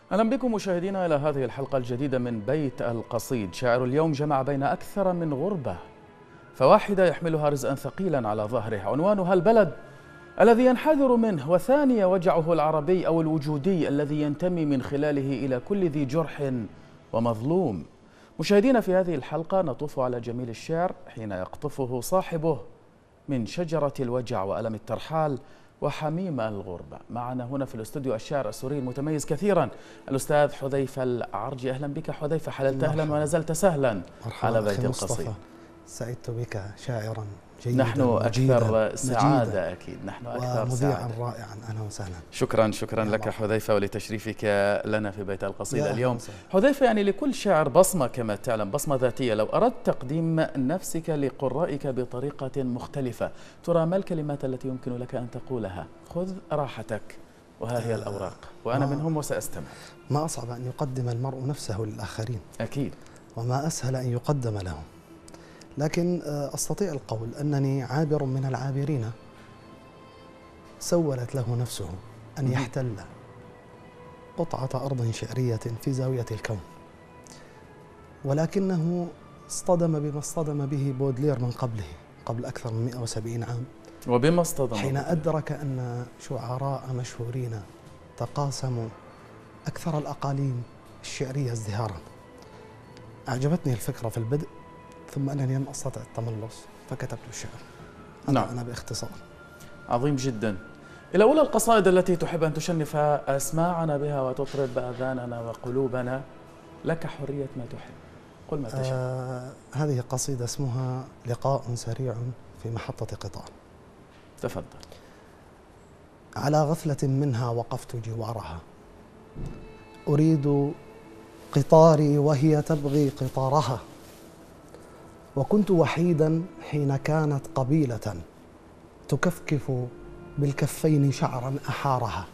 أهلا بكم مشاهدينا إلى هذه الحلقة الجديدة من بيت القصيد. شاعر اليوم جمع بين أكثر من غربة، فواحدة يحملها رزءا ثقيلا على ظهره عنوانها البلد الذي ينحدر منه، وثانية وجعه العربي أو الوجودي الذي ينتمي من خلاله إلى كل ذي جرح ومظلوم. مشاهدينا، في هذه الحلقة نطوف على جميل الشعر حين يقطفه صاحبه من شجرة الوجع وألم الترحال وحميم الغربة. معنا هنا في الاستوديو الشاعر السوري المتميز كثيرا الأستاذ حذيفة العرجي. أهلا بك حذيفة، حللت أهلا ونزلت سهلا على بيت القصيد. سعدت بك شاعرا جيدا، نحن أكثر سعادة، أكيد نحن أكثر مذيعا رائعا. أهلا وسهلا. شكرا لك حذيفة ولتشريفك لنا في بيت القصيد اليوم. حذيفة، يعني لكل شاعر بصمة كما تعلم، بصمة ذاتية. لو أردت تقديم نفسك لقرائك بطريقة مختلفة، ترى ما الكلمات التي يمكن لك أن تقولها؟ خذ راحتك وها هي الأوراق وأنا منهم وسأستمع. ما أصعب أن يقدم المرء نفسه للآخرين، أكيد، وما أسهل أن يقدم لهم. لكن أستطيع القول أنني عابر من العابرين سولت له نفسه أن يحتل قطعة أرض شعرية في زاوية الكون، ولكنه اصطدم بما اصطدم به بودلير من قبل أكثر من 170 عام. وبما اصطدم؟ حين أدرك أن شعراء مشهورين تقاسموا أكثر الأقاليم الشعرية ازدهارا. أعجبتني الفكرة في البدء، ثم أنني لم أستطع التملص فكتبت الشعر. أنا باختصار. عظيم جدا. إلى أولى القصائد التي تحب أن تشنف أسماعنا بها وتطرب آذاننا وقلوبنا، لك حرية ما تحب، قل ما تشاء. هذه قصيدة اسمها لقاء سريع في محطة قطار. تفضل. على غفلة منها وقفت جوارها، أريد قطاري وهي تبغي قطارها، وكنت وحيدا حين كانت قبيلة تكفكف بالكفين شعرا أحارها،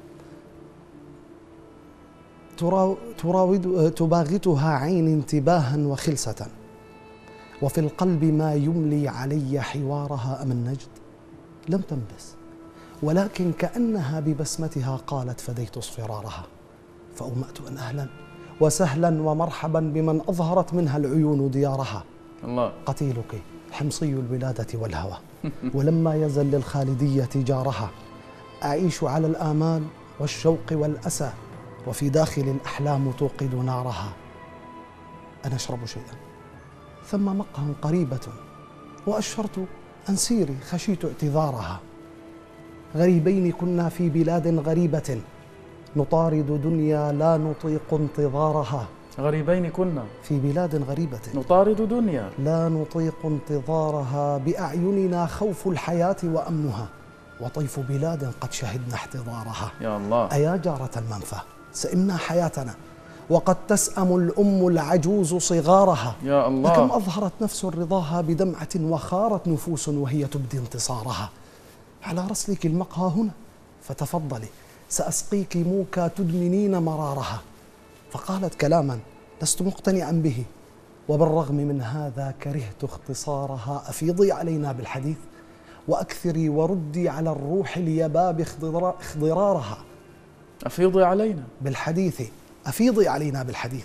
تباغتها عين انتباها وخلسة، وفي القلب ما يملي علي حوارها. أم النجد لم تنبس، ولكن كأنها ببسمتها قالت فديت اصفرارها، فأومأت أن أهلا وسهلا ومرحبا بمن أظهرت منها العيون ديارها. الله. قتيلك حمصي الولادة والهوى، ولما يزل للخالدية جارها، أعيش على الآمال والشوق والأسى، وفي داخل الأحلام توقد نارها. أنا أشرب شيئا، ثم مقهى قريبة، وأشرت أن سيري خشيت اعتذارها. غريبين كنا في بلاد غريبة، نطارد دنيا لا نطيق انتظارها. غريبين كنا في بلاد غريبة، نطارد دنيا لا نطيق انتظارها، بأعيننا خوف الحياة وأمنها، وطيف بلاد قد شهدنا احتضارها. يا الله. أيا جارة المنفى سئمنا حياتنا، وقد تسأم الأم العجوز صغارها. يا الله. فكم أظهرت نفس رضاها بدمعة، وخارت نفوس وهي تبدي انتصارها. على رسلك المقهى هنا فتفضلي، سأسقيك موكا تدمنين مرارها. فقالت كلاما لست مقتنعا به، وبالرغم من هذا كرهت اختصارها. أفيضي علينا بالحديث وأكثري وردي على الروح اليباب اخضرارها. أفيضي علينا بالحديث، أفيضي علينا بالحديث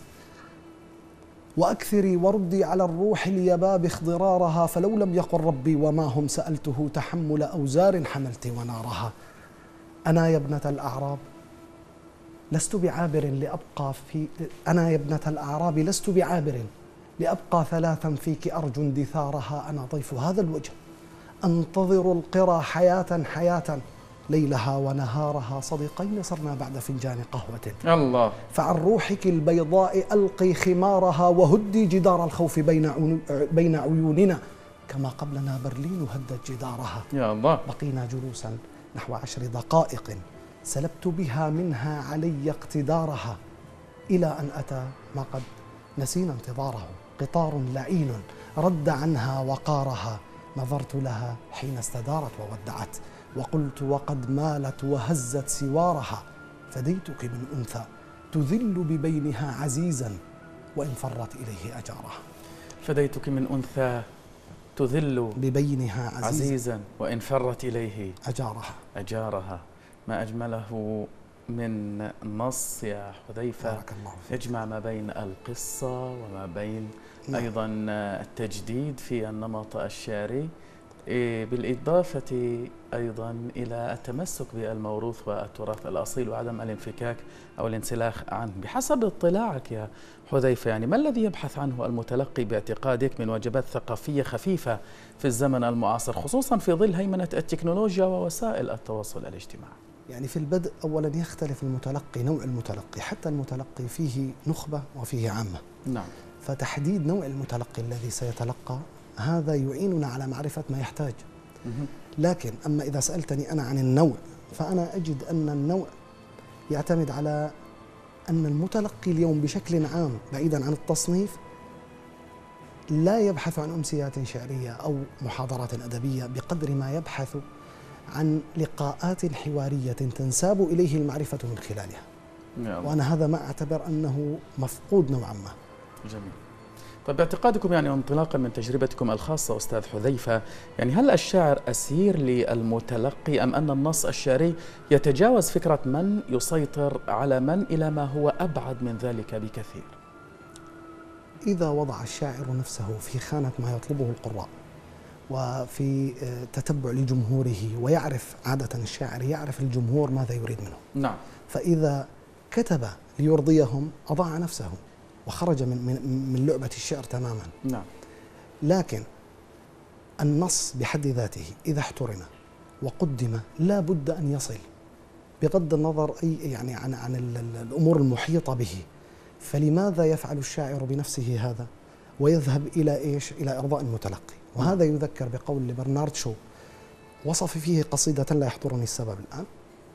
وأكثري وردي على الروح اليباب اخضرارها. فلو لم يقل ربي وما هم سألته تحمل أوزار حملت ونارها. أنا يا ابنة الأعراب لست بعابر لأبقى في أنا يا ابنة الأعراب لست بعابر لأبقى ثلاثا فيك أرجو اندثارها. أنا ضيف هذا الوجه أنتظر القرى حياة ليلها ونهارها. صديقين صرنا بعد فنجان قهوة، الله. فعن روحك البيضاء ألقي خمارها، وهدي جدار الخوف بين عيوننا، كما قبلنا برلين هدت جدارها. يا الله. بقينا جلوسا نحو 10 دقائق، سلبت بها منها علي اقتدارها، إلى أن أتى ما قد نسينا انتظاره، قطار لعين رد عنها وقارها. نظرت لها حين استدارت وودعت، وقلت وقد مالت وهزت سوارها. فديتك من أنثى تذل ببينها عزيزا، وإن فرت إليه أجارها. فديتك من أنثى تذل ببينها عزيزا وإن فرت إليه أجارها. ما أجمله من نص يا حذيفة يجمع ما بين القصة وما بين أيضا التجديد في النمط الشعري، بالإضافة أيضا إلى التمسك بالموروث والتراث الأصيل وعدم الانفكاك أو الانسلاخ عنه. بحسب اطلاعك يا حذيفة، يعني ما الذي يبحث عنه المتلقي باعتقادك من وجبات ثقافية خفيفة في الزمن المعاصر، خصوصا في ظل هيمنة التكنولوجيا ووسائل التواصل الاجتماعي؟ يعني في البدء أولا يختلف المتلقي، نوع المتلقي، حتى المتلقي فيه نخبة وفيه عامة. نعم. فتحديد نوع المتلقي الذي سيتلقى هذا يعيننا على معرفة ما يحتاج. لكن أما إذا سألتني أنا عن النوع، فأنا أجد أن النوع يعتمد على أن المتلقي اليوم بشكل عام بعيدا عن التصنيف لا يبحث عن أمسيات شعرية أو محاضرات أدبية بقدر ما يبحث عن لقاءات حوارية تنساب إليه المعرفة من خلالها. وأنا هذا ما أعتبر أنه مفقود نوعا ما. جميل. طيب باعتقادكم، يعني انطلاقا من تجربتكم الخاصة أستاذ حذيفة، يعني هل الشاعر أسير للمتلقي أم أن النص الشعري يتجاوز فكرة من يسيطر على من إلى ما هو أبعد من ذلك بكثير؟ إذا وضع الشاعر نفسه في خانة ما يطلبه القراء وفي تتبع لجمهوره، ويعرف عادة الشاعر يعرف الجمهور ماذا يريد منه. نعم. فإذا كتب ليرضيهم أضاع نفسه وخرج من لعبة الشعر تماما. نعم. لكن النص بحد ذاته إذا احترم وقدم لا بد أن يصل بغض النظر يعني عن الأمور المحيطة به. فلماذا يفعل الشاعر بنفسه هذا ويذهب إلى إيش؟ إلى إرضاء المتلقي. وهذا يذكر بقول لبرنارد شو وصف فيه قصيدة لا يحضرني السبب الآن.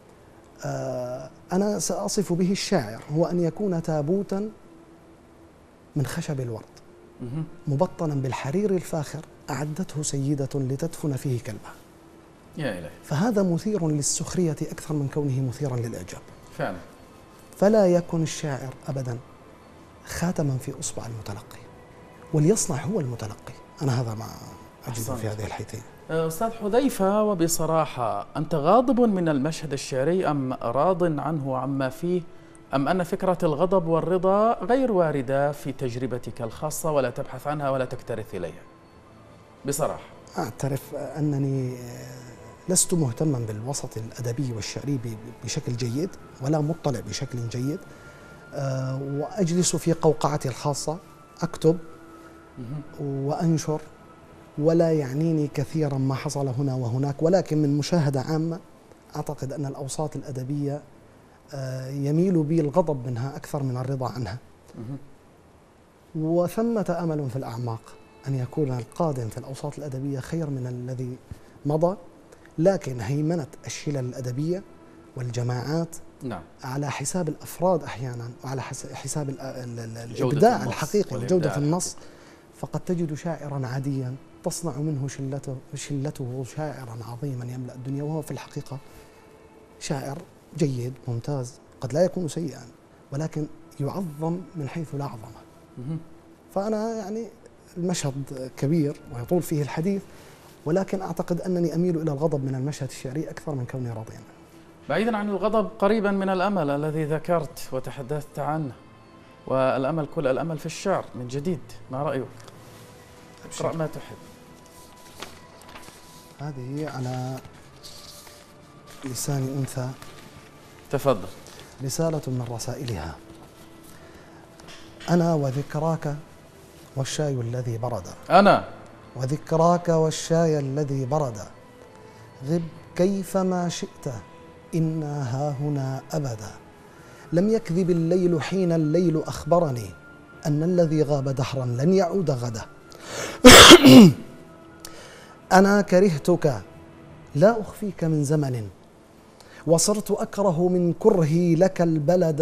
أنا سأصف به الشاعر هو أن يكون تابوتا من خشب الورد مبطنا بالحرير الفاخر أعدته سيدة لتدفن فيه كلبها. يا إلهي. فهذا مثير للسخرية أكثر من كونه مثيرا للإعجاب فعلا. فلا يكن الشاعر أبدا خاتما في أصبع المتلقي، وليصنع هو المتلقي. أنا هذا ما أجد في هذه الحيتين. أستاذ حذيفة، وبصراحة أنت غاضب من المشهد الشعري أم راض عنه عما فيه، أم أن فكرة الغضب والرضا غير واردة في تجربتك الخاصة ولا تبحث عنها ولا تكترث إليها؟ بصراحة أعترف أنني لست مهتما بالوسط الأدبي والشعري بشكل جيد ولا مطلع بشكل جيد، وأجلس في قوقعتي الخاصة أكتب وأنشر ولا يعنيني كثيرا ما حصل هنا وهناك. ولكن من مشاهدة عامة أعتقد أن الأوساط الأدبية يميل بي الغضب منها أكثر من الرضا عنها. وثمة أمل في الأعماق أن يكون القادم في الأوساط الأدبية خير من الذي مضى. لكن هيمنة الشلل الأدبية والجماعات نعم. على حساب الأفراد أحيانا وعلى حساب الإبداع الحقيقي وجودة النص، فقد تجد شاعرا عاديا تصنع منه شلته شاعرا عظيما يملأ الدنيا، وهو في الحقيقة شاعر جيد ممتاز قد لا يكون سيئا ولكن يعظم من حيث لا عظمه. فأنا يعني المشهد كبير ويطول فيه الحديث، ولكن أعتقد أنني أميل إلى الغضب من المشهد الشعري أكثر من كوني راضيا. بعيدا عن الغضب، قريبا من الأمل الذي ذكرت وتحدثت عنه، والأمل كل الأمل في الشعر من جديد، ما رأيك؟ اقرأ ما تحب. هذه على لسان أنثى. تفضل. رسالة من رسائلها: أنا وذكراك والشاي الذي برد. أنا وذكراك والشاي الذي برد، غب كيفما شئت إنا هاهنا أبدا. لم يكذب الليل حين الليل أخبرني أن الذي غاب دهرا لن يعود غدا. أنا كرهتك لا أخفيك من زمن، وصرت أكره من كرهي لك البلد.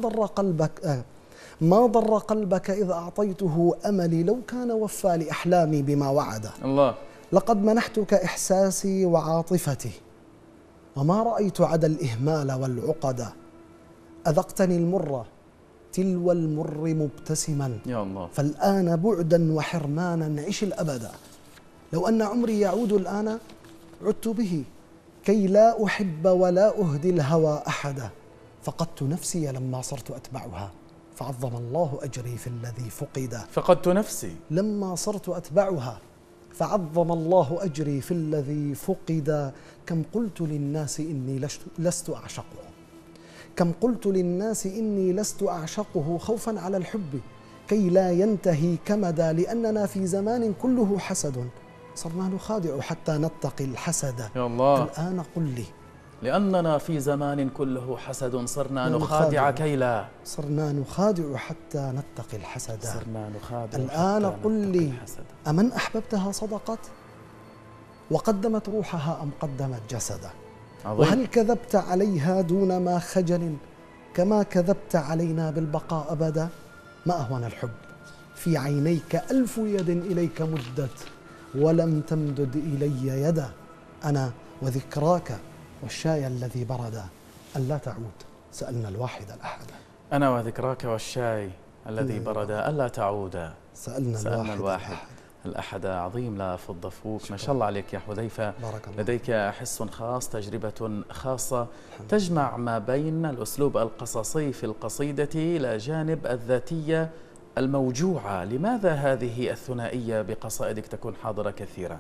ما ضر قلبك إذ أعطيته أملي، لو كان وفى لأحلامي بما وعد. الله. لقد منحتك إحساسي وعاطفتي، وما رأيت عدا الإهمال والعقد. أذقتني المر تلو المر مبتسما، يا الله. فالآن بعدا وحرمانا عش الأبد. لو أن عمري يعود الآن عدت به كي لا أحب ولا أهدي الهوى أحدا. فقدت نفسي لما صرت أتبعها فعظم الله أجري في الذي فقد. فقدت نفسي لما صرت أتبعها فعظم الله أجري في الذي فقد. كم قلت للناس إني لست أعشقه، كم قلت للناس إني لست أعشقه خوفا على الحب كي لا ينتهي كمدا، لأننا في زمان كله حسد صرنا نخادع حتى نتقي الحسد. يا الله. الآن قل لي لأننا في زمان كله حسد صرنا نخادع كيلا، صرنا نخادع حتى نتقي الحسد. صرنا نخادع الآن حتى قل نتقي لي الحسد. أمن أحببتها صدقت وقدمت روحها أم قدمت جسدا؟ عظيم. وهل كذبت عليها دون ما خجل كما كذبت علينا بالبقاء أبدا؟ ما أهون الحب في عينيك 1000 يد إليك مدت ولم تمدد إلي يدا. أنا وذكراك والشاي الذي برد ألا تعود سألنا الواحد الأحد. أنا وذكراك والشاي الذي برد ألا تعود سألنا الواحد الأحد. عظيم، لا فض فوق. ما شاء الله عليك يا حذيفة، لديك حس خاص، تجربة خاصة تجمع ما بين الأسلوب القصصي في القصيدة إلى جانب الذاتية الموجوعة. لماذا هذه الثنائية بقصائدك تكون حاضرة كثيرا؟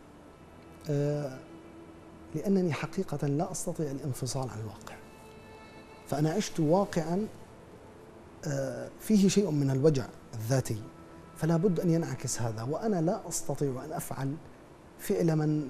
لأنني حقيقة لا أستطيع الانفصال عن الواقع، فأنا عشت واقعا فيه شيء من الوجع الذاتي، فلا بد أن ينعكس هذا، وأنا لا أستطيع أن أفعل فعل من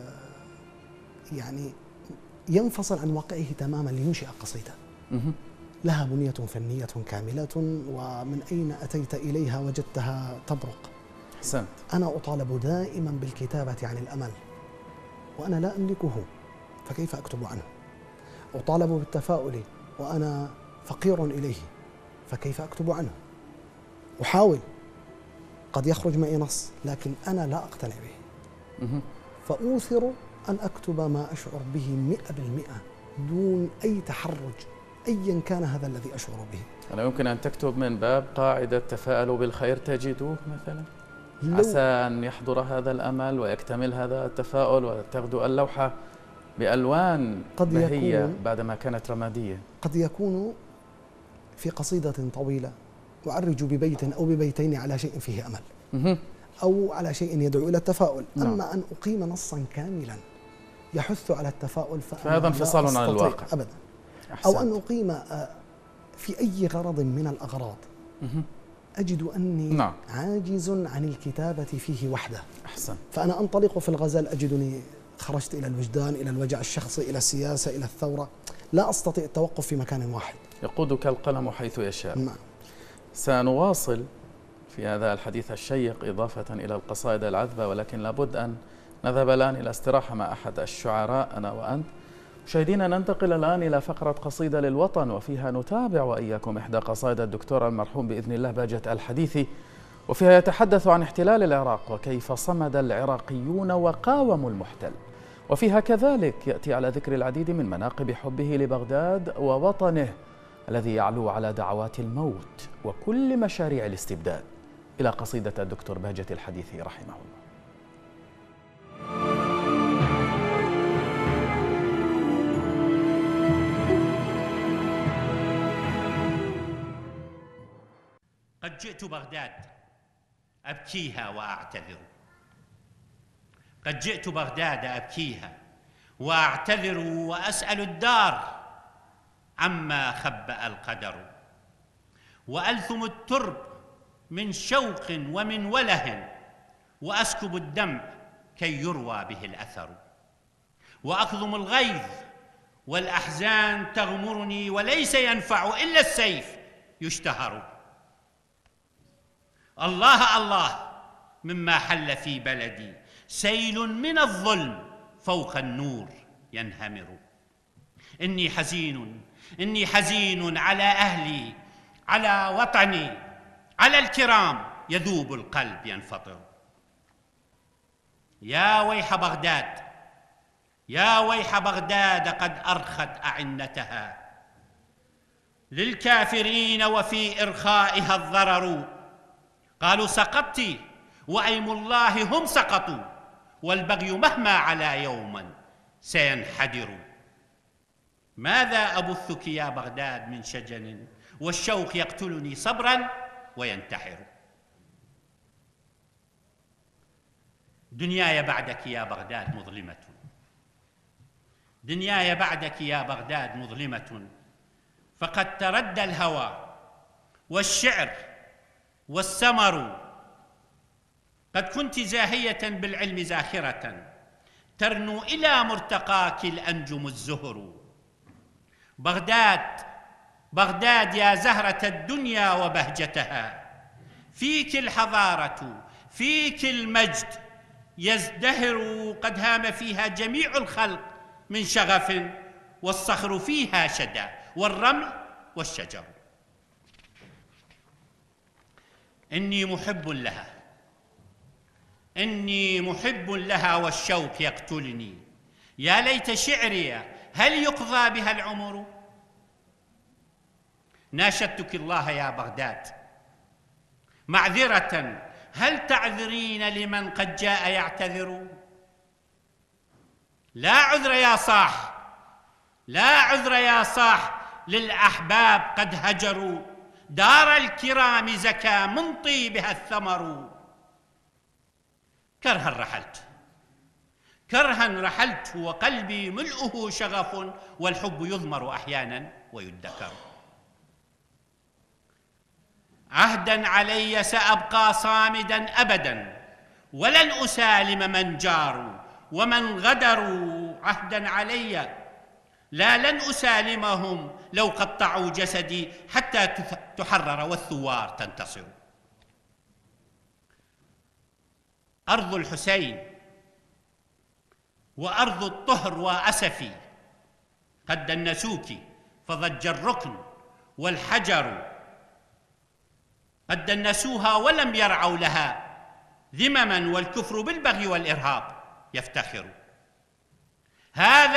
يعني ينفصل عن واقعه تماما لينشئ قصيدة لها بنية فنية كاملة. ومن أين أتيت إليها وجدتها تبرق. أحسنت. أنا أطالب دائما بالكتابة عن الأمل وأنا لا أملكه، فكيف أكتب عنه؟ أطالب بالتفاؤل وأنا فقير إليه، فكيف أكتب عنه؟ أحاول، قد يخرج معي نص لكن أنا لا أقتنع به، فأوثر أن أكتب ما أشعر به 100% دون أي تحرج أيا كان هذا الذي أشعر به. ألا يمكن أن تكتب من باب قاعدة تفاءلوا بالخير تجدوه مثلا؟ عسى أن يحضر هذا الأمل ويكتمل هذا التفاؤل وتغدو اللوحة بألوان بهية بعدما كانت رمادية. قد يكون في قصيدة طويلة أعرج ببيت أو ببيتين على شيء فيه أمل أو على شيء يدعو إلى التفاؤل. أما أن أقيم نصا كاملا يحث على التفاؤل فهذا انفصال عن الواقع أبدا. أو أن أقيم في أي غرض من الأغراض أجد أني عاجز عن الكتابة فيه وحده. أحسن. فأنا أنطلق في الغزل أجدني خرجت إلى الوجدان، إلى الوجع الشخصي، إلى السياسة، إلى الثورة، لا أستطيع التوقف في مكان واحد. يقودك القلم حيث يشاء. نعم. سنواصل في هذا الحديث الشيق إضافة إلى القصائد العذبة، ولكن لابد أن نذهب الآن إلى استراحة مع أحد الشعراء أنا وأنت. مشاهدينا، ننتقل الآن إلى فقرة قصيدة للوطن، وفيها نتابع وإياكم إحدى قصائد الدكتور المرحوم بإذن الله باجة الحديثي، وفيها يتحدث عن احتلال العراق وكيف صمد العراقيون وقاوموا المحتل. وفيها كذلك يأتي على ذكر العديد من مناقب حبه لبغداد ووطنه الذي يعلو على دعوات الموت وكل مشاريع الاستبداد. إلى قصيدة الدكتور باجة الحديثي رحمه الله. قد جئت بغداد أبكيها وأعتذر، قد جئت بغداد أبكيها وأعتذر وأسأل الدار عما خبأ القدر، وألثم الترب من شوق ومن وله، وأسكب الدمع كي يروى به الأثر، وأكظم الغيظ والأحزان تغمرني، وليس ينفع إلا السيف يشتهر. الله الله مما حل في بلدي، سيل من الظلم فوق النور ينهمر. إني حزين، إني حزين على أهلي، على وطني، على الكرام، يذوب القلب ينفطر. يا ويح بغداد، يا ويح بغداد، قد أرخت أعنتها للكافرين وفي إرخائها الضرر. قالوا سقطت وأيم الله هم سقطوا، والبغي مهما علا يوما سينحدر. ماذا أبثك يا بغداد من شجن والشوق يقتلني صبرا وينتحر. دنياي بعدك يا بغداد مظلمة، دنياي بعدك يا بغداد مظلمة، فقد تردى الهوى والشعر والسمر. قد كنت زاهية بالعلم زاخرة، ترنو إلى مرتقاك الأنجم الزهر. بغداد بغداد يا زهرة الدنيا وبهجتها، فيك الحضارة فيك المجد يزدهر. قد هام فيها جميع الخلق من شغف، والصخر فيها شدى والرمل والشجر. إني محب لها، إني محب لها والشوق يقتلني. يا ليت شعري هل يقضى بها العمر. ناشدتك الله يا بغداد معذرة، هل تعذرين لمن قد جاء يعتذر. لا عذر يا صاح، لا عذر يا صاح للأحباب قد هجروا. دار الكرام زكى من طيبها الثمر. كرها رحلت، كرها رحلت وقلبي ملؤه شغف، والحب يضمر أحيانا ويدكر. عهدا علي سأبقى صامدا أبدا، ولن أسالم من جاروا ومن غدروا. عهدا علي لا لن أسالمهم لو قطعوا جسدي حتى تحرر والثوار تنتصر. أرض الحسين وأرض الطهر وأسفي قد دنسوك، فضج الركن والحجر. قد دنسوها ولم يرعوا لها ذمما، والكفر بالبغي والإرهاب يفتخر. هذا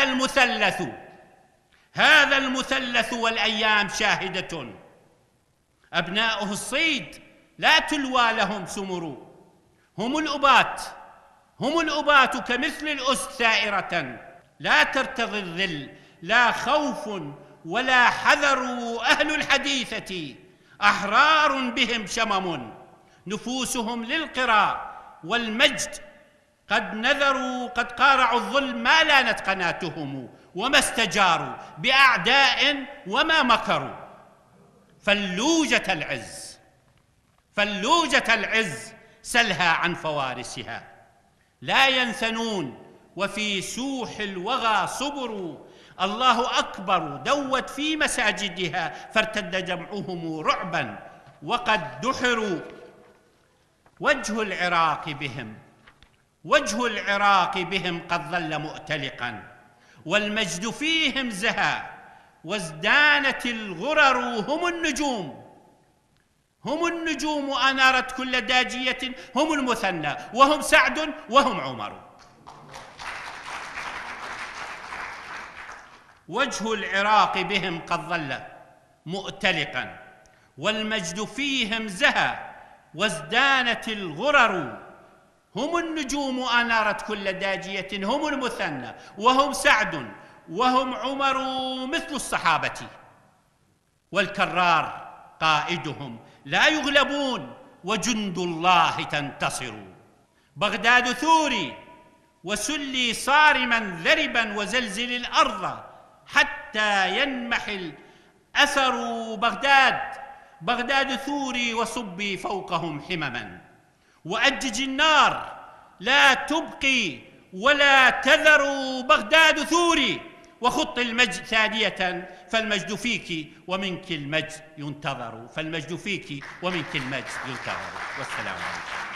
المثلث والأيام شاهدة، أبناؤه الصيد لا تلوى لهم سمر. هم الأبات كمثل الأس ثائرة، لا ترتضي الذل لا خوف ولا حذر. أهل الحديثة أحرار بهم شمم، نفوسهم للقرى والمجد قد نذروا. قد قارعوا الظلم ما لانت قناتهم، وما استجاروا بأعداء وما مكروا. فلوجة العز سلها عن فوارسها، لا ينثنون وفي سوح الوغى صبروا. الله أكبر دوت في مساجدها، فارتد جمعهم رعبا وقد دحروا. وجه العراق بهم قد ظل مؤتلقا، والمجد فيهم زهى وازدانت الغرر. هم النجوم أنارت كل داجية، هم المثنى وهم سعد وهم عمر. وجه العراق بهم قد ظل مؤتلقا، والمجد فيهم زهى وازدانت الغرر. هم النجوم أنارت كل داجية، هم المثنى وهم سعد وهم عمر. مثل الصحابة والكرار قائدهم، لا يغلبون وجند الله تنتصر. بغداد ثوري وسلي صارما ذربا، وزلزل الأرض حتى ينمحل أثر. بغداد ثوري وصبي فوقهم حمما، وأجج النار لا تبقي ولا تذر. بغداد ثوري وخط المجد ثانية، فالمجد فيك ومنك المجد ينتظر. فالمجد فيك ومنك المجد ينتظر. والسلام عليكم.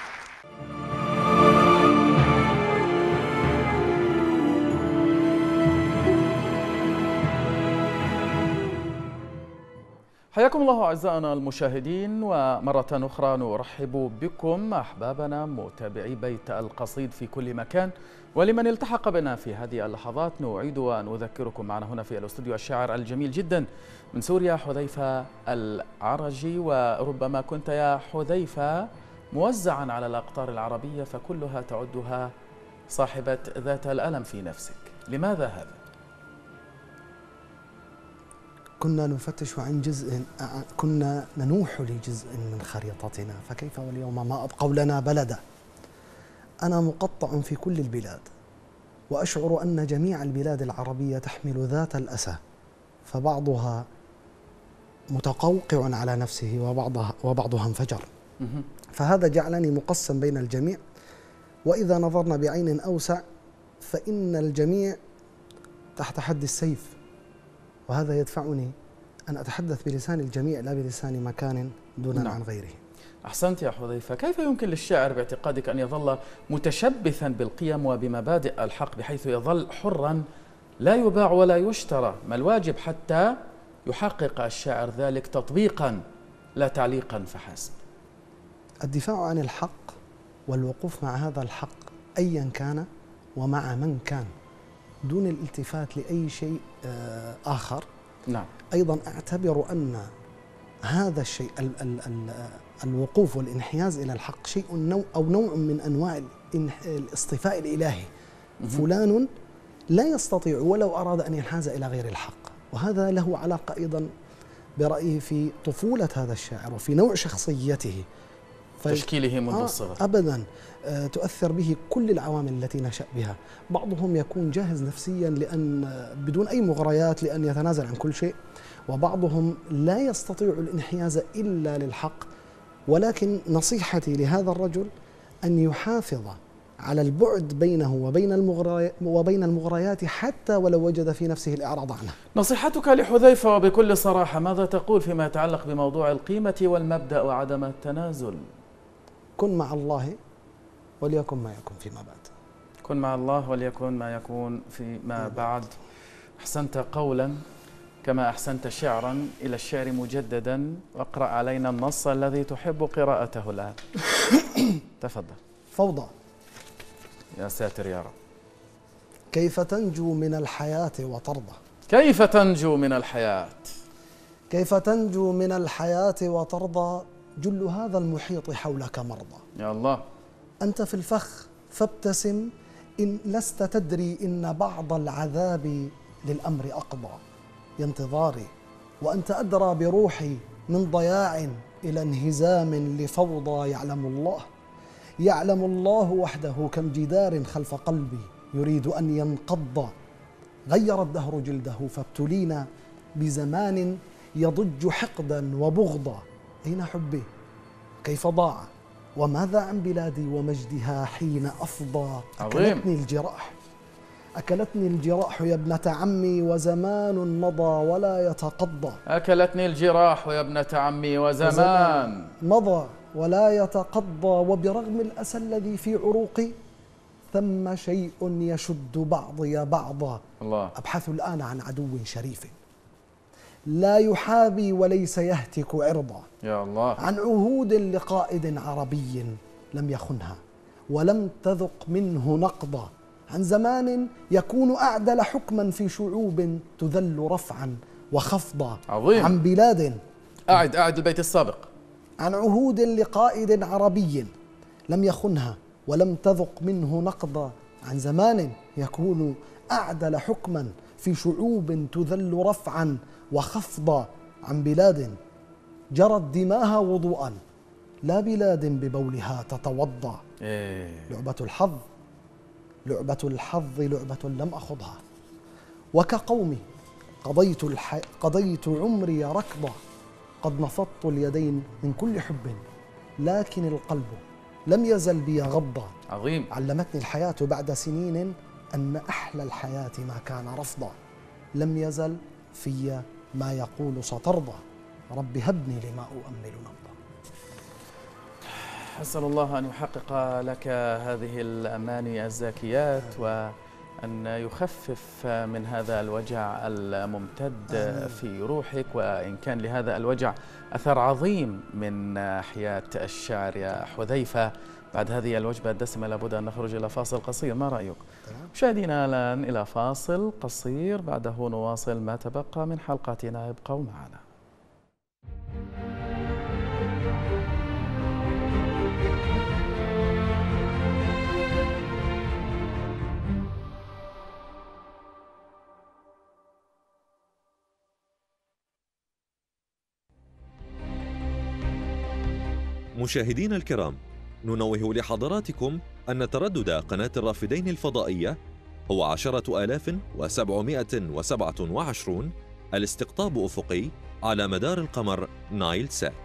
حياكم الله أعزائنا المشاهدين، ومرة أخرى نرحب بكم أحبابنا متابعي بيت القصيد في كل مكان. ولمن التحق بنا في هذه اللحظات نعيد ونذكركم معنا هنا في الاستوديو الشاعر الجميل جدا من سوريا حذيفة العرجي. وربما كنت يا حذيفة موزعا على الأقطار العربية فكلها تعدها صاحبة ذات الألم في نفسك، لماذا هذا؟ كنا نفتش عن جزء، كنا ننوح لجزء من خريطتنا، فكيف واليوم ما أبقوا لنا بلدا. أنا مقطع في كل البلاد، وأشعر أن جميع البلاد العربية تحمل ذات الأسى، فبعضها متقوقع على نفسه وبعضها انفجر. فهذا جعلني مقسم بين الجميع، وإذا نظرنا بعين أوسع فإن الجميع تحت حد السيف، وهذا يدفعني أن أتحدث بلسان الجميع لا بلسان مكان دونا عن غيره. أحسنت يا حذيفة. كيف يمكن للشاعر باعتقادك أن يظل متشبثا بالقيم وبمبادئ الحق بحيث يظل حرا لا يباع ولا يشترى؟ ما الواجب حتى يحقق الشاعر ذلك تطبيقا لا تعليقا فحسب؟ الدفاع عن الحق والوقوف مع هذا الحق أيا كان ومع من كان، دون الالتفات لأي شيء آخر. نعم. أيضا أعتبر أن هذا الشيء الوقوف والانحياز إلى الحق شيء نوع من أنواع الاصطفاء الإلهي. فلان لا يستطيع ولو أراد أن ينحاز إلى غير الحق، وهذا له علاقة أيضا برأيي في طفولة هذا الشاعر وفي نوع شخصيته، تشكيله منذ الصغر. أبدا تؤثر به كل العوامل التي نشأ بها. بعضهم يكون جاهز نفسيا لأن بدون أي مغريات لأن يتنازل عن كل شيء، وبعضهم لا يستطيع الانحياز إلا للحق. ولكن نصيحتي لهذا الرجل أن يحافظ على البعد بينه وبين المغريات حتى ولو وجد في نفسه الإعراض عنها. نصيحتك لحذيفة وبكل صراحة ماذا تقول فيما يتعلق بموضوع القيمة والمبدأ وعدم التنازل؟ كن مع الله وليكن ما يكون فيما بعد. كن مع الله وليكن ما يكون فيما بعد. أحسنت قولا كما أحسنت شعرا إلى الشعر مجددا، واقرأ علينا النص الذي تحب قراءته الآن. تفضل. فوضى. يا ساتر يا رب. كيف تنجو من الحياة وترضى؟ كيف تنجو من الحياة؟ كيف تنجو من الحياة وترضى؟ جل هذا المحيط حولك مرضى. يا الله. أنت في الفخ فابتسم إن لست تدري إن بعض العذاب للأمر أقضى. يا انتظاري وأنت أدرى بروحي من ضياع إلى انهزام لفوضى. يعلم الله وحده كم جدار خلف قلبي يريد أن ينقض. غير الدهر جلده فابتلينا بزمان يضج حقدا وبغضا. أين حبي؟ كيف ضاع؟ وماذا عن بلادي ومجدها حين أفضى؟ أكلتني الجراح يا ابنة عمي وزمان مضى ولا يتقضى. أكلتني الجراح يا ابنة عمي وزمان مضى ولا يتقضى. وبرغم الأسى الذي في عروقي ثم شيء يشد بعضي بعضا. الله. أبحث الآن عن عدو شريف لا يحابي وليس يهتك عرضا. يا الله. عن عهود لقائد عربي لم يخنها ولم تذق منه نقضا. عن زمان يكون أعدل حكما في شعوب تذل رفعا وخفضا. عظيم. عن بلاد أعد البيت السابق. عن عهود لقائد عربي لم يخنها ولم تذق منه نقضا. عن زمان يكون أعدل حكما في شعوب تذل رفعا وخفضا. عن بلاد جرت دماها وضوءا لا بلاد ببولها تتوضا. لعبة الحظ لعبة لم أخضها. وكقومي قضيت عمري ركضا. قد نفضت اليدين من كل حب لكن القلب لم يزل بي غضا. عظيم. علمتني الحياة بعد سنين أن أحلى الحياة ما كان رفضا. لم يزل في ما يقول سترضى. رب هبني لما أؤمل نبضا. أسأل الله أن يحقق لك هذه الأماني الزاكيات وأن يخفف من هذا الوجع الممتد في روحك، وإن كان لهذا الوجع أثر عظيم من ناحية الشعر يا حذيفة. بعد هذه الوجبة الدسمة لابد أن نخرج إلى فاصل قصير، ما رأيك؟ مشاهدينا الآن إلى فاصل قصير، بعده نواصل ما تبقى من حلقتنا، ابقوا معنا. مشاهدينا الكرام، ننوه لحضراتكم أن تردد قناة الرافدين الفضائية هو 10727 الاستقطاب أفقي على مدار القمر نايل سات.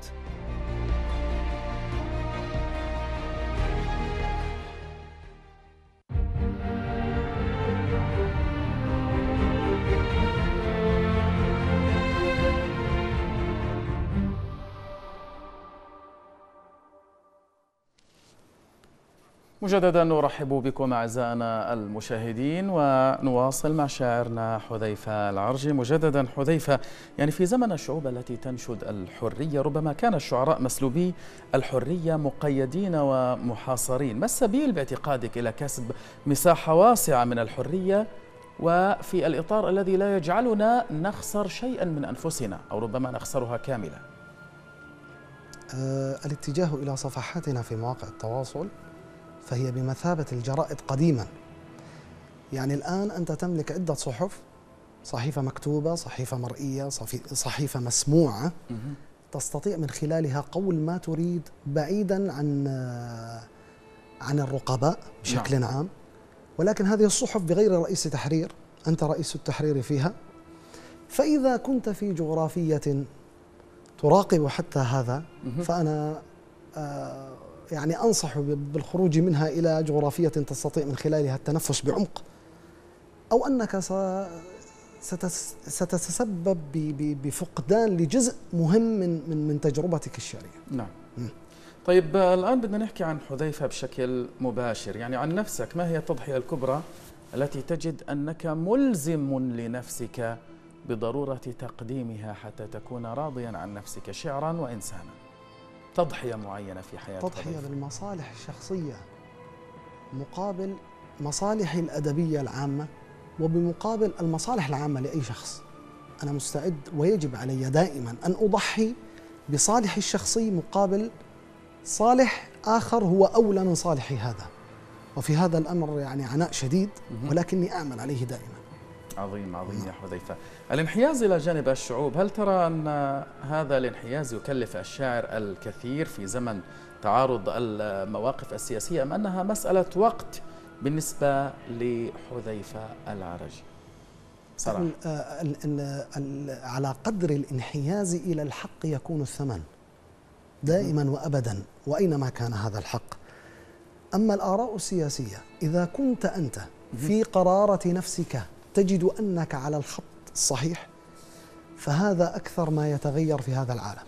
مجددا نرحب بكم أعزائنا المشاهدين، ونواصل مع شاعرنا حذيفة العرجي. مجددا حذيفة، يعني في زمن الشعوب التي تنشد الحرية ربما كان الشعراء مسلوبي الحرية مقيدين ومحاصرين. ما السبيل باعتقادك إلى كسب مساحة واسعة من الحرية وفي الإطار الذي لا يجعلنا نخسر شيئا من أنفسنا أو ربما نخسرها كاملة؟ الاتجاه إلى صفحاتنا في مواقع التواصل فهي بمثابة الجرائد قديما. يعني الآن أنت تملك عدة صحف، صحيفة مكتوبة، صحيفة مرئية، صحيفة مسموعة، تستطيع من خلالها قول ما تريد بعيدا عن الرقباء بشكل عام. ولكن هذه الصحف بغير رئيس تحرير، أنت رئيس التحرير فيها. فإذا كنت في جغرافية تراقب حتى هذا، فأنا يعني أنصح بالخروج منها إلى جغرافية تستطيع من خلالها التنفس بعمق، أو أنك ستتسبب بفقدان لجزء مهم من تجربتك الشعرية. نعم. طيب الآن بدنا نحكي عن حذيفة بشكل مباشر، يعني عن نفسك. ما هي التضحية الكبرى التي تجد أنك ملزم لنفسك بضرورة تقديمها حتى تكون راضيا عن نفسك شعرا وإنسانا؟ تضحية معينة في حياتك. تضحية بالمصالح الشخصية مقابل مصالحي الأدبية العامة، وبمقابل المصالح العامة لأي شخص. أنا مستعد ويجب علي دائما أن أضحي بصالحي الشخصي مقابل صالح آخر هو أولى من صالحي هذا. وفي هذا الأمر يعني عناء شديد، ولكني أعمل عليه دائما. عظيم عظيم يا حذيفة. الانحياز إلى جانب الشعوب، هل ترى أن هذا الانحياز يكلف الشاعر الكثير في زمن تعارض المواقف السياسية، أم أنها مسألة وقت بالنسبة لحذيفة العرجي؟ صراحة على قدر الانحياز إلى الحق يكون الثمن دائما وأبدا، وأينما كان هذا الحق. أما الآراء السياسية، إذا كنت أنت في قرارة نفسك تجد أنك على الخط الصحيح، فهذا أكثر ما يتغير في هذا العالم.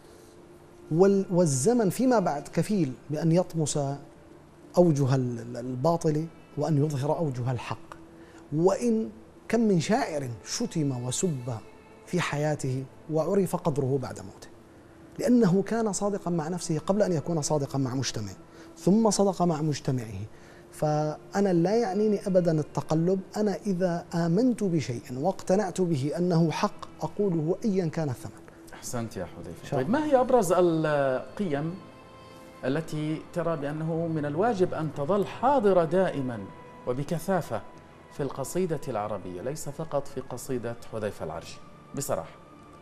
والزمن فيما بعد كفيل بأن يطمس أوجه الباطل وأن يظهر أوجه الحق. وإن كم من شاعر شتم وسب في حياته وعرف قدره بعد موته، لأنه كان صادقا مع نفسه قبل أن يكون صادقا مع مجتمعه، ثم صدق مع مجتمعه. فأنا لا يعنيني أبدا التقلب. أنا إذا آمنت بشيء واقتنعت به أنه حق أقوله أيا كان الثمن. أحسنت يا حذيفة. طيب ما هي أبرز القيم التي ترى بأنه من الواجب أن تظل حاضرة دائما وبكثافة في القصيدة العربية، ليس فقط في قصيدة حذيفة العرجي؟ بصراحة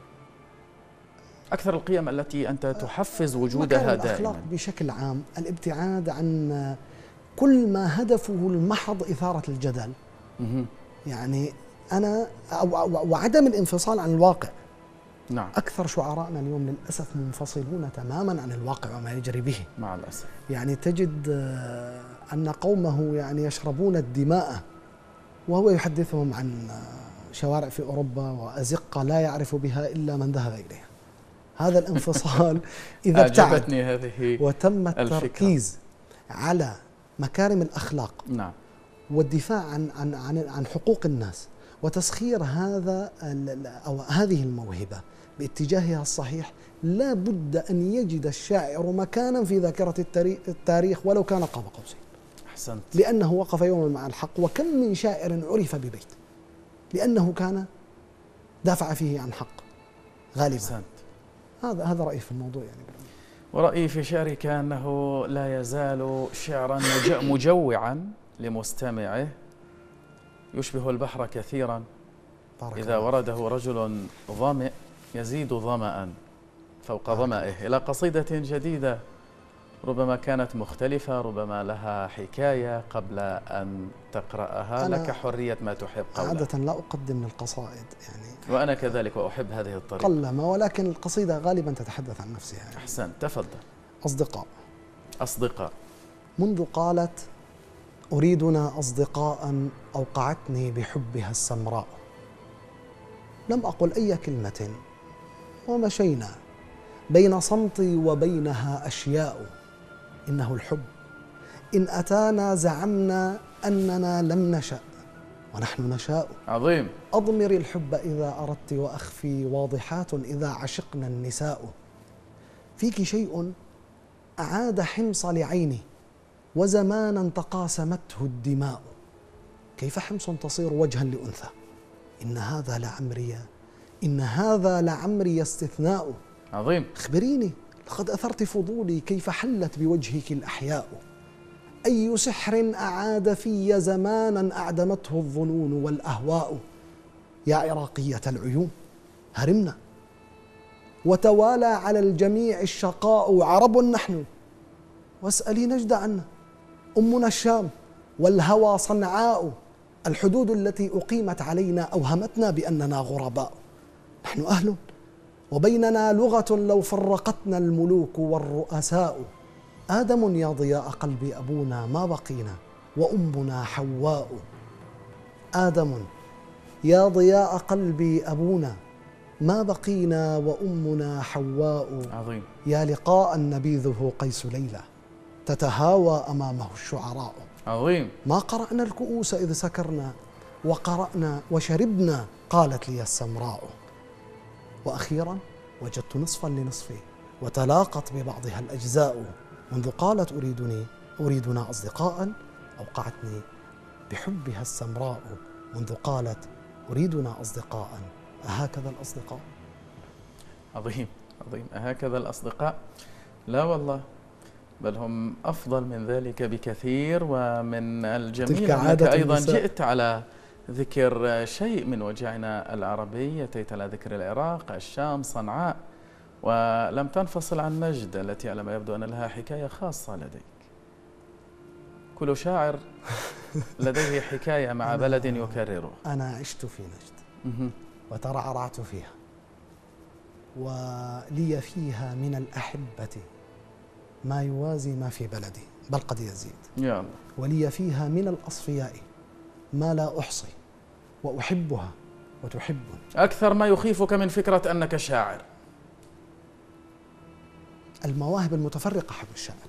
أكثر القيم التي أنت تحفز وجودها دائما. الأخلاق بشكل عام، الابتعاد عن كل ما هدفه المحض إثارة الجدل. يعني أنا وعدم الانفصال عن الواقع. نعم. أكثر شعراءنا اليوم للأسف منفصلون تماما عن الواقع وما يجري به مع الأسف. يعني تجد أن قومه يعني يشربون الدماء وهو يحدثهم عن شوارع في أوروبا وأزقة لا يعرف بها إلا من ذهب إليها. هذا الانفصال إذا ابتعد وتم التركيز على مكارم الأخلاق، نعم، والدفاع عن حقوق الناس وتسخير هذا أو هذه الموهبة باتجاهها الصحيح، لا بد أن يجد الشاعر مكانا في ذاكرة التاريخ ولو كان قاب قوسين. أحسنت. لأنه وقف يوما مع الحق، وكم من شاعر عرف ببيت لأنه كان دافع فيه عن حق غالبا. أحسنت. هذا رأيي في الموضوع يعني. ورأيي في شعرك أنه لا يزال شعرا مجوعا لمستمعه، يشبه البحر كثيرا، إذا ورده رجل ظامئ يزيد ظمأ فوق ظمئه. إلى قصيدة جديدة ربما كانت مختلفة، ربما لها حكاية قبل أن تقرأها، لك حرية ما تحب قولها. عادة لا أقدم القصائد يعني، وأنا كذلك وأحب هذه الطريقة قلما، ولكن القصيدة غالبا تتحدث عن نفسها يعني. أحسن، تفضل. أصدقاء. منذ قالت أريدنا أصدقاء أوقعتني بحبها السمراء، لم أقل أي كلمة ومشينا بين صمتي وبينها أشياء، إنه الحب إن أتانا زعمنا أننا لم نشأ ونحن نشاء. عظيم. أضمر الحب إذا أردت وأخفي واضحات إذا عشقنا النساء، فيك شيء أعاد حمص لعيني وزمانا تقاسمته الدماء، كيف حمص تصير وجها لأنثى، إن هذا لعمري استثناء. عظيم. اخبريني لقد أثرت فضولي كيف حلت بوجهك الأحياء، أي سحر أعاد في زمانا أعدمته الظنون والأهواء، يا عراقية العيون هرمنا وتوالى على الجميع الشقاء، عرب نحن واسألي نجد عنا، أمنا الشام والهوى صنعاء، الحدود التي أقيمت علينا أوهمتنا بأننا غرباء، نحن أهل وبيننا لغة لو فرقتنا الملوك والرؤساء، آدم يا ضياء قلبي أبونا ما بقينا وأمنا حواء، آدم يا ضياء قلبي أبونا ما بقينا وأمنا حواء. عظيم. يا لقاء نبيذه قيس ليلى تتهاوى أمامه الشعراء. عظيم. ما قرأنا الكؤوس إذ سكرنا وقرأنا وشربنا قالت لي السمراء، وأخيرا وجدت نصفا لنصفي وتلاقت ببعضها الأجزاء، منذ قالت أريدنا أصدقاء أوقعتني بحبها السمراء، منذ قالت أريدنا أصدقاء أهكذا الأصدقاء؟ عظيم عظيم. أهكذا الأصدقاء؟ لا والله، بل هم أفضل من ذلك بكثير. ومن الجميل أنك أيضا جئت على ذكر شيء من وجعنا العربي، أتيت على ذكر العراق، الشام، صنعاء، ولم تنفصل عن نجد التي على ما يبدو أن لها حكاية خاصة لديك. كل شاعر لديه حكاية مع بلد يكرره. أنا عشت في نجد وترعرعت فيها، ولي فيها من الأحبة ما يوازي ما في بلدي بل قد يزيد، يا الله. ولي فيها من الأصفياء ما لا أحصي وأحبها وتحبني. أكثر ما يخيفك من فكرة أنك شاعر؟ المواهب المتفرقة حول الشاعر.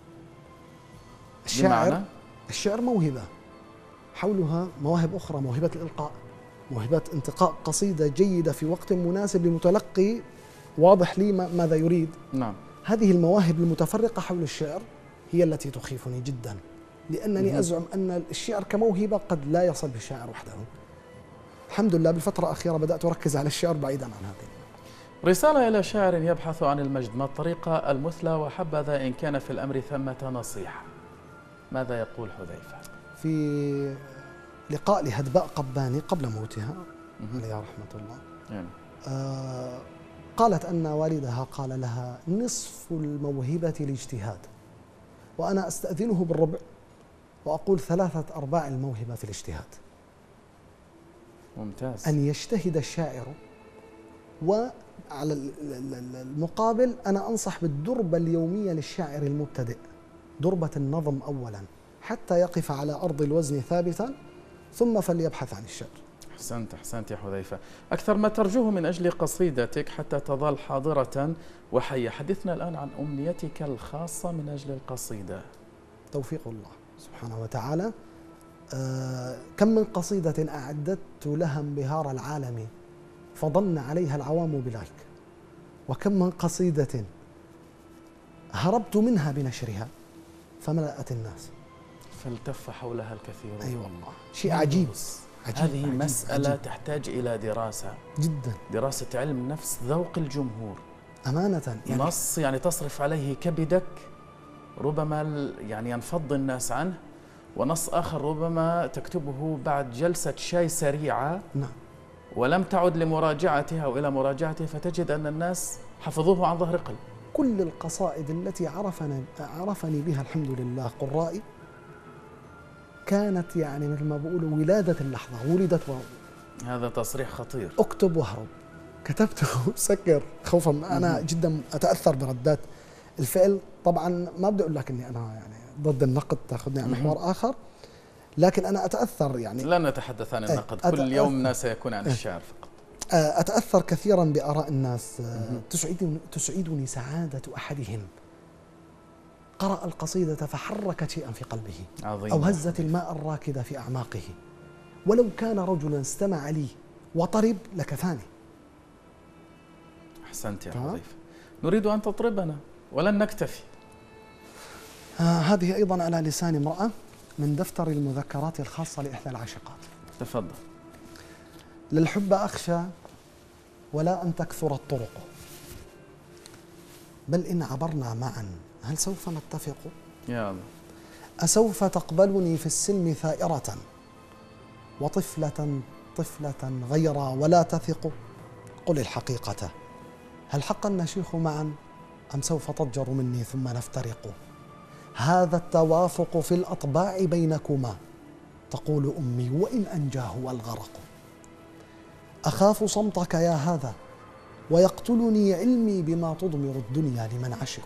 الشعر موهبة، حولها مواهب أخرى، موهبة الإلقاء، موهبة انتقاء قصيدة جيدة في وقت مناسب لمتلقي واضح لي ماذا يريد. نعم. هذه المواهب المتفرقة حول الشعر هي التي تخيفني جدا، لأنني أزعم أن الشعر كموهبة قد لا يصل بالشاعر وحده. الحمد لله بالفترة الأخيرة بدأت أركز على الشعر بعيدا عن هذه. رسالة إلى شاعر يبحث عن المجد، ما الطريقة المثلى، وحبذا إن كان في الأمر ثمة نصيحة، ماذا يقول حذيفة؟ في لقاء لهدباء قباني قبل موتها عليها رحمة الله، يعني قالت أن والدها قال لها نصف الموهبة الاجتهاد، وأنا أستأذنه بالربع وأقول 3/4 الموهبة في الاجتهاد. ممتاز. أن يجتهد الشاعر، وعلى المقابل أنا أنصح بالدربة اليومية للشاعر المبتدئ، دربة النظم أولا حتى يقف على أرض الوزن ثابتا، ثم فليبحث عن الشعر. أحسنت يا حذيفة. أكثر ما ترجوه من أجل قصيدتك حتى تظل حاضرة وحية. حدثنا الآن عن أمنيتك الخاصة من أجل القصيدة. توفيق الله سبحانه وتعالى. كم من قصيدة أعددت لها انبهار العالم فضن عليها العوام بلايك، وكم من قصيدة هربت منها بنشرها فملأت الناس، فالتف حولها الكثير. أي والله، شيء عجيب. هذه مسألة تحتاج إلى دراسة جدا، دراسة علم نفس، ذوق الجمهور أمانة. يعني نص يعني تصرف عليه كبدك ربما يعني ينفض الناس عنه، ونص آخر ربما تكتبه بعد جلسة شاي سريعة، نعم، ولم تعد لمراجعته أو إلى مراجعته، فتجد أن الناس حفظوه عن ظهر قلب. كل القصائد التي عرفني بها الحمد لله قرائي كانت يعني مثل ما بقولوا ولادة اللحظة، ولدت هذا تصريح خطير. اكتب واهرب، كتبته سكر خوفا. أنا جدا أتأثر بردات الفعل. طبعا ما بدي أقول لك أني أنا يعني ضد النقد، تأخذني على محور آخر، لكن أنا أتأثر يعني. لن نتحدث عن النقد، كل يومنا سيكون عن الشعر فقط. أتأثر كثيرا بآراء الناس. تسعدني سعادة أحدهم قرأ القصيدة فحركت شيئا في قلبه، عظيم. أو هزت الماء الراكد في أعماقه، ولو كان رجلا استمع لي وطرب لكفاني. أحسنت يا حذيفة. نريد أن تطربنا ولن نكتفي. هذه أيضا على لسان امرأة من دفتر المذكرات الخاصة لإحدى العاشقات. تفضل. للحب أخشى ولا أن تكثر الطرق، بل إن عبرنا معا هل سوف نتفق؟ يا الله. أسوف تقبلني في السلم ثائرة وطفلة غيرا ولا تثق؟ قل الحقيقة، هل حقا نشيخ معا أم سوف تضجر مني ثم نفترق؟ هذا التوافق في الأطباع بينكما، تقول أمي وإن أنجاه الغرق. أخاف صمتك يا هذا ويقتلني علمي بما تضمر الدنيا لمن عشق.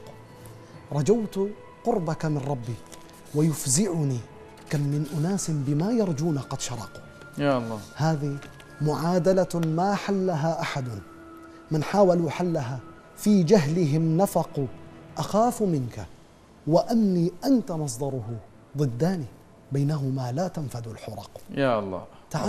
رجوت قربك من ربي ويفزعني كم من أناس بما يرجون قد شرقوا. يا الله. هذه معادلة ما حلها أحد، من حاولوا حلها في جهلهم نفقوا. أخاف منك وأمني أنت مصدره، ضدان بينهما لا تنفد الحرق. يا الله.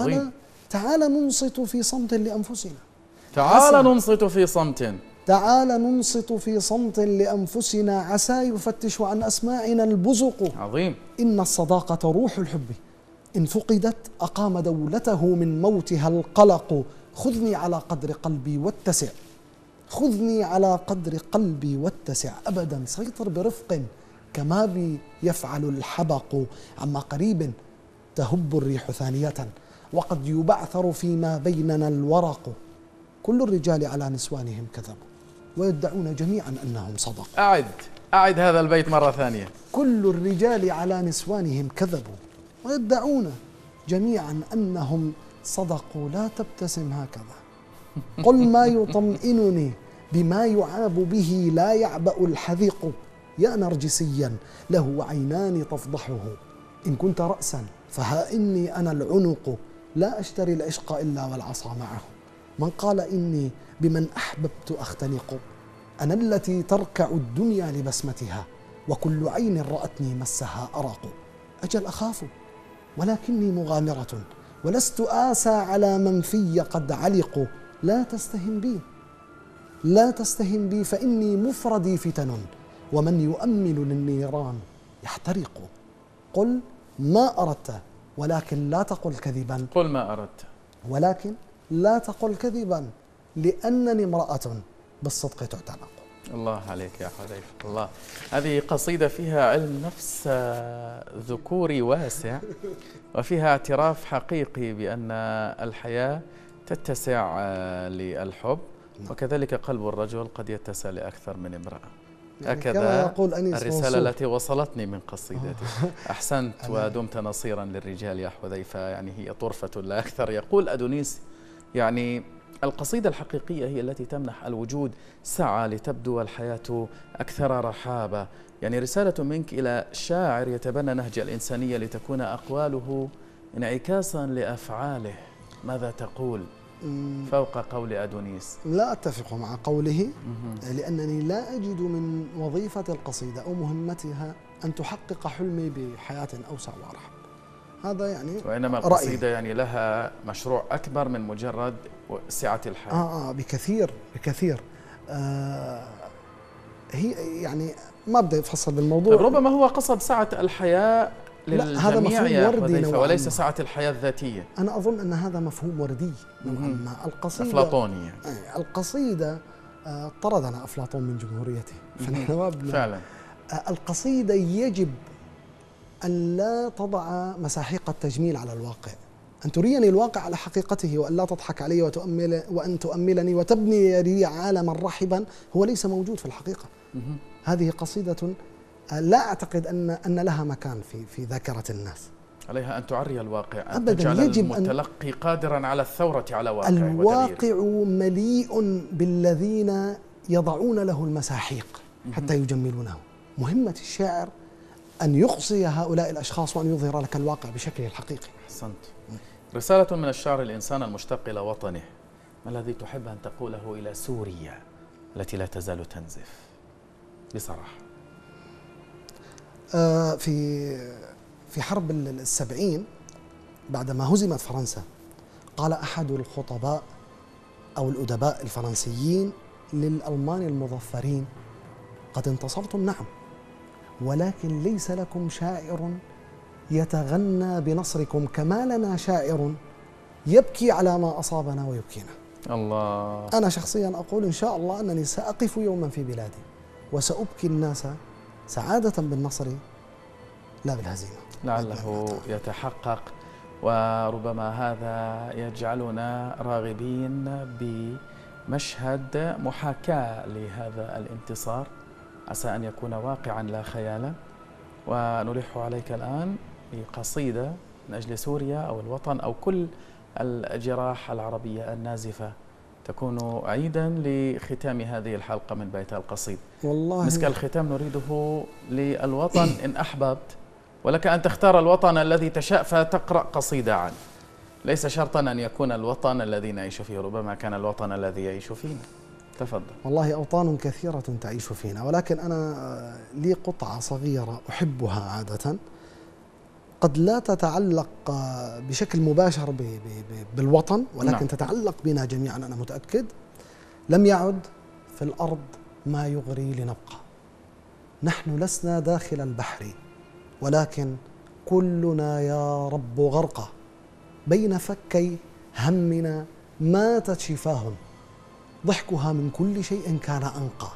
تعال ننصت في صمت لأنفسنا. تعال ننصت في صمت. تعال ننصت في صمت لأنفسنا، عسى يفتش عن أسماعنا البزق. عظيم. إن الصداقة روح الحب، إن فقدت أقام دولته من موتها القلق. خذني على قدر قلبي واتسع، خذني على قدر قلبي واتسع، أبدا سيطر برفق كما بي يفعل الحبق. عما قريب تهب الريح ثانية وقد يبعثر فيما بيننا الورق. كل الرجال على نسوانهم كذبوا ويدعون جميعا أنهم صدقوا. أعد هذا البيت مرة ثانية. كل الرجال على نسوانهم كذبوا ويدعون جميعا أنهم صدقوا. لا تبتسم هكذا، قل ما يطمئنني بما يعاب به لا يعبأ الحذيق. يا نرجسيا له عينان تفضحه، إن كنت رأسا فها إني أنا العنق. لا أشتري العشق إلا والعصا معه، من قال إني بمن أحببت أختنق. أنا التي تركع الدنيا لبسمتها، وكل عين رأتني مسها أرق. أجل أخاف ولكني مغامرة، ولست آسى على من في قد علقوا. لا تستهن بي، لا تستهن بي، فإني مفردي فتن، ومن يؤمل للنيران يحترق. قل ما أردت ولكن لا تقل كذبا. قل ما أردت ولكن لا تقل كذبا، لأنني امرأة بالصدق تعتنق. الله عليك يا حذيفة. الله. هذه قصيدة فيها علم نفس ذكوري واسع، وفيها اعتراف حقيقي بأن الحياة تتسع للحب، وكذلك قلب الرجل قد يتسع لأكثر من امرأة. هكذا يقول الرسالة التي وصلتني من قصيدتي. أحسنت ودمت نصيرا للرجال يا حذيفة، يعني هي طرفة لا أكثر. يقول أدونيس يعني القصيدة الحقيقية هي التي تمنح الوجود سعة لتبدو الحياة أكثر رحابة. يعني رسالة منك إلى شاعر يتبنى نهج الإنسانية لتكون أقواله انعكاسا لأفعاله. ماذا تقول فوق قول أدونيس؟ لا أتفق مع قوله، لأنني لا أجد من وظيفة القصيدة أو مهمتها أن تحقق حلمي بحياة أوسع وأرحب. هذا يعني وإنما القصيدة يعني لها مشروع أكبر من مجرد سعة الحياة. بكثير بكثير. هي يعني ما بدي أفصل بالموضوع. طيب ربما هو قصد سعة الحياة للجميع يا حذيفة وليس سعة الحياة الذاتية. أنا أظن أن هذا مفهوم وردي نوعا ما. القصيدة أفلاطوني. القصيدة طردنا أفلاطون من جمهوريته، فنحن ما فعلا. القصيدة يجب أن لا تضع مساحيق التجميل على الواقع. أن تريني الواقع على حقيقته، وأن لا تضحك علي وأن تؤملني وتبني لي عالما رحبا هو ليس موجود في الحقيقة. هذه قصيدة لا أعتقد أن لها مكان في ذاكرة الناس. عليها أن تعري الواقع، أن أبداً. تجعل يجب المتلقي قادرا على الثورة على واقع الواقع مليء بالذين يضعون له المساحيق حتى يجملونه. مهمة الشاعر أن يقصي هؤلاء الأشخاص وأن يظهر لك الواقع بشكله الحقيقي. أحسنت. رسالة من الشاعر الإنسان المشتاق إلى وطنه، ما الذي تحب أن تقوله إلى سوريا التي لا تزال تنزف بصراحة؟ في حرب ال70 بعدما هزمت فرنسا، قال أحد الخطباء أو الأدباء الفرنسيين للألمان المظفرين: قد انتصرتم نعم، ولكن ليس لكم شاعر يتغنى بنصركم كما لنا شاعر يبكي على ما أصابنا ويبكينا. الله. أنا شخصيا أقول إن شاء الله أنني سأقف يوما في بلادي وسأبكي الناس سعادة بالنصر لا بالهزيمة. لعله يتحقق، وربما هذا يجعلنا راغبين بمشهد محاكاة لهذا الانتصار، عسى أن يكون واقعا لا خيالا. ونلح عليك الآن بقصيدة من أجل سوريا أو الوطن أو كل الجراح العربية النازفة، تكون عيدا لختام هذه الحلقة من بيت القصيد. والله مسك الختام نريده للوطن إن أحببت، ولك أن تختار الوطن الذي تشاء فتقرأ قصيدة عنه. ليس شرطا أن يكون الوطن الذي نعيش فيه، ربما كان الوطن الذي يعيش فينا. تفضل. والله أوطان كثيرة تعيش فينا، ولكن أنا لي قطعة صغيرة أحبها عادة، قد لا تتعلق بشكل مباشر بالوطن، ولكن نعم. تتعلق بنا جميعا. أنا متأكد. لم يعد في الأرض ما يغري لنبقى، نحن لسنا داخل البحر، ولكن كلنا يا رب غرقى، بين فكي همنا ماتت شفاه، ضحكها من كل شيء كان أنقى.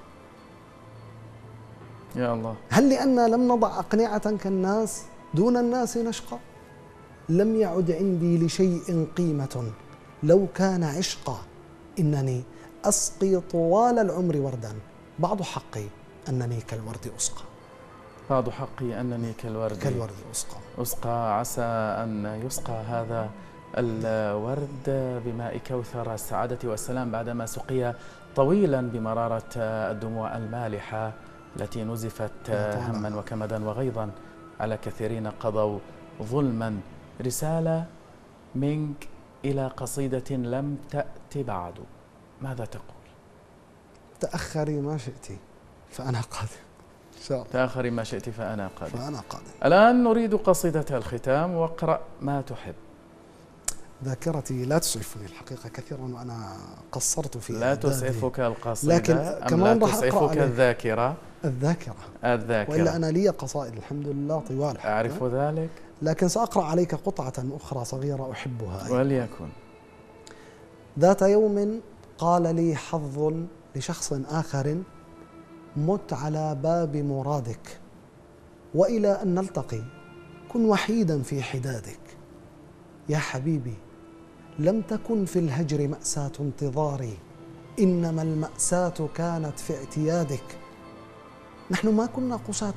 يا الله. هل لأننا لم نضع أقنعة كالناس دون الناس نشقى؟ لم يعد عندي لشيء قيمة لو كان عشقا، إنني أسقي طوال العمر وردا، بعض حقي أنني كالورد أسقى. بعض حقي أنني كالورد أسقى. عسى أن يسقى هذا الورد بماء كوثر السعادة والسلام بعدما سقي طويلا بمرارة الدموع المالحة التي نزفت هما وكمدا وغيظا على كثيرين قضوا ظلما. رسالة منك إلى قصيدة لم تأتي بعد، ماذا تقول؟ تأخري ما شئت فأنا قادم إن شاء الله. تأخري ما شئت فأنا قادم. الآن نريد قصيدة الختام، واقرأ ما تحب. ذاكرتي لا تسعفني الحقيقة كثيرا، وأنا قصرت في لا تسعفك القصيدة، لكن كمان لا تسعفك الذاكرة. وإلا أنا لي قصائد الحمد لله طوال، أعرف ذلك، لكن سأقرأ عليك قطعة أخرى صغيرة أحبها. وليكن. ذات يوم قال لي حظ لشخص آخر: مت على باب مرادك، وإلى أن نلتقي كن وحيدا في حدادك. يا حبيبي لم تكن في الهجر مأساة انتظاري، إنما المأساة كانت في اعتيادك. نحن ما كنا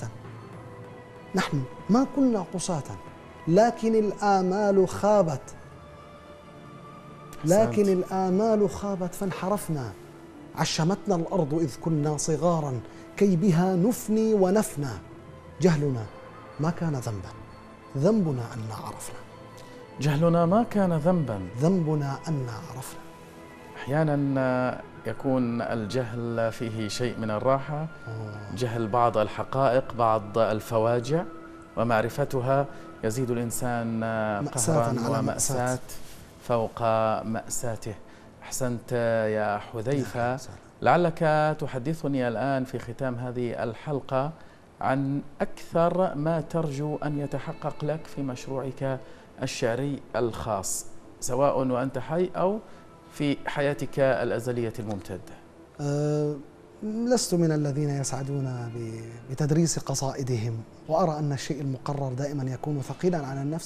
قساة، لكن الآمال خابت فانحرفنا. عشمتنا الأرض إذ كنا صغارا كي بها نفني ونفنى. جهلنا ما كان ذنبا، ذنبنا أن عرفنا. جهلنا ما كان ذنبنا أن عرفنا. أحيانا يكون الجهل فيه شيء من الراحة، جهل بعض الحقائق، بعض الفواجع، ومعرفتها يزيد الإنسان قهرا ومأساة فوق مأساته. أحسنت يا حذيفة. لعلك تحدثني الآن في ختام هذه الحلقة عن أكثر ما ترجو أن يتحقق لك في مشروعك الشعري الخاص، سواء وأنت حي أو في حياتك الأزلية الممتدة. لست من الذين يسعدون بتدريس قصائدهم، وأرى أن الشيء المقرر دائما يكون ثقيلا على النفس،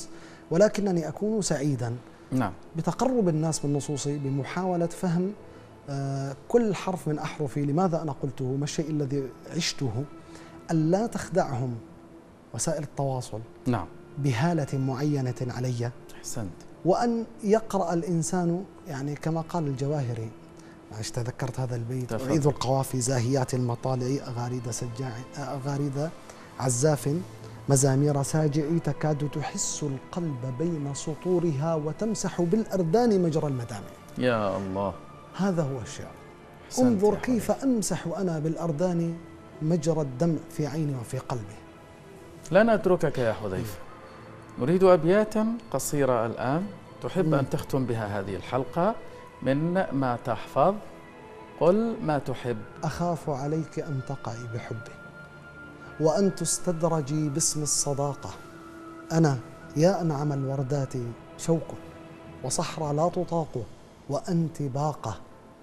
ولكنني أكون سعيدا نعم. بتقرب الناس من نصوصي، بمحاولة فهم كل حرف من أحرفي، لماذا أنا قلته، ما الشيء الذي عشته، ألا تخدعهم وسائل التواصل نعم بهالة معينة علي. أحسنت. وأن يقرأ الإنسان يعني كما قال الجواهري، معلش تذكرت هذا البيت: أعيذ القوافي زاهيات المطالع أغاريد عزاف مزامير ساجعي تكاد تحس القلب بين سطورها وتمسح بالأردان مجرى المدامع. يا الله، هذا هو الشعر. انظر كيف أمسح أنا بالأردان مجرى الدمع في عيني وفي قلبي. لن أتركك يا حذيفة، نريد أبياتا قصيرة الآن تحب أن تختم بها هذه الحلقة من ما تحفظ. قل ما تحب. أخاف عليك أن تقعي بحبي وأن تستدرجي باسم الصداقة. أنا يا أنعم الوردات شوق وصحرى لا تطاق وأنت باقة.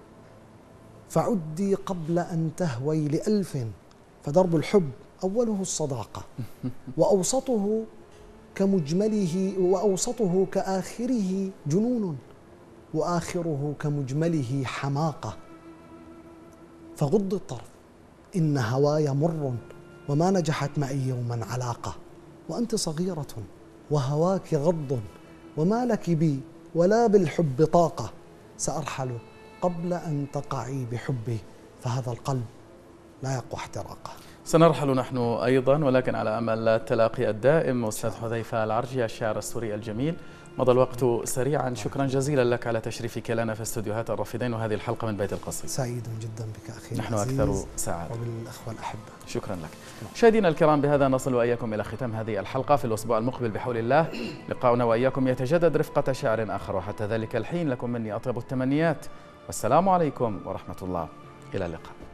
فعدي قبل أن تهوي لألف، فدرب الحب أوله الصداقة وأوسطه كآخره جنون وآخره كمجمله حماقة. فغض الطرف إن هواي مر وما نجحت معي يوما علاقة. وأنت صغيرة وهواك غض وما لك بي ولا بالحب طاقة. سأرحل قبل أن تقعي بحبي فهذا القلب لا يقوى احتراقه. سنرحل نحن أيضا، ولكن على أمل التلاقي الدائم. أستاذ حذيفة العرجي الشاعر السوري الجميل، مضى الوقت سريعا، شكرا جزيلا لك على تشريفك لنا في استوديوهات الرافدين وهذه الحلقة من بيت القصيد. سعيد جدا بك أخي نحن العزيز أكثر سعادة وبالأخوة الأحبة. شكرا لك. مشاهدينا الكرام، بهذا نصل وإياكم إلى ختام هذه الحلقة. في الأسبوع المقبل بحول الله لقاؤنا وإياكم يتجدد رفقة شاعر آخر، وحتى ذلك الحين لكم مني أطيب التمنيات، والسلام عليكم ورحمة الله. إلى اللقاء.